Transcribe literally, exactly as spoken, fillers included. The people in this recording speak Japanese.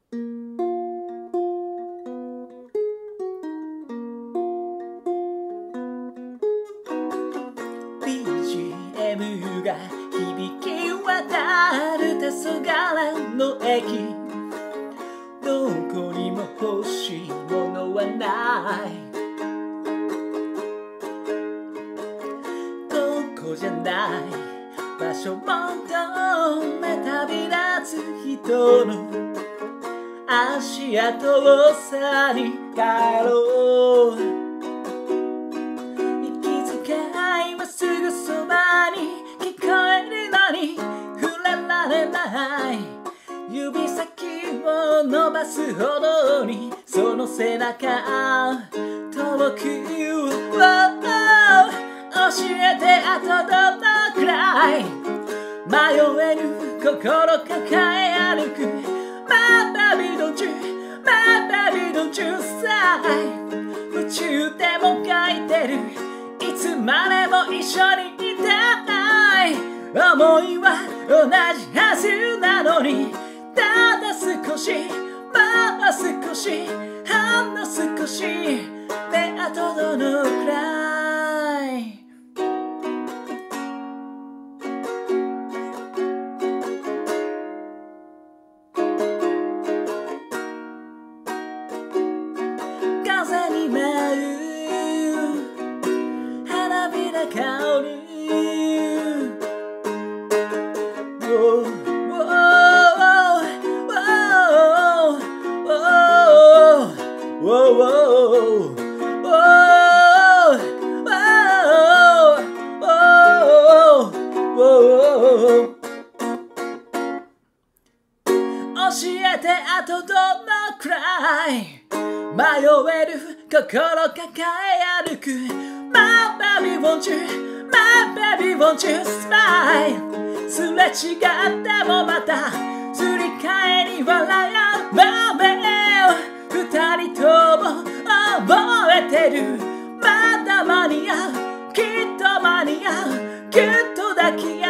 ビージーエム が響き渡る黄昏の駅、どこにも欲しいものはない、ここじゃない場所を求め旅立つ人の足跡をさに帰ろう、息遣いまっすぐそばに聞こえるのに触れられない、指先を伸ばすほどにその背中遠く、oh, oh, 教えてあとどのくらい迷える心抱え歩く、 My baby don't you, my baby don't you sigh、 宇宙でも書いてる、いつまでも一緒にいたい、思いは同じはずなのに、ただ少しもう少しほんの少し目あとどのくらい、風に舞う花びら香る、oh Whoa, whoa, whoa, whoa, whoa. 教えてあとどのくらい迷える心抱え歩く、 My baby won't you, my baby won't you smile、 すれ違ってもまたすり替えに笑う場面、二人とも覚えてる、まだ間に合う、きっと間に合う、ぎゅっと抱き合う